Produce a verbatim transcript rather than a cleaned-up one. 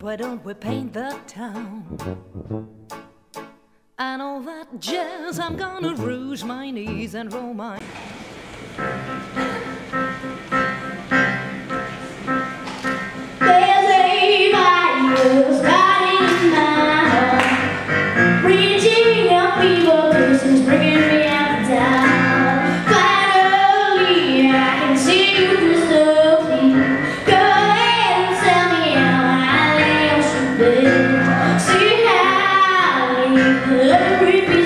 why don't we paint the town? And all that jazz, I'm gonna rouge my knees and roll my... There's a fire starting in my heart, reaching out people, persons bringing me out down. Finally, I can see you crystal clear. Go ahead and tell me how I lay on some bed. See how you could repeat.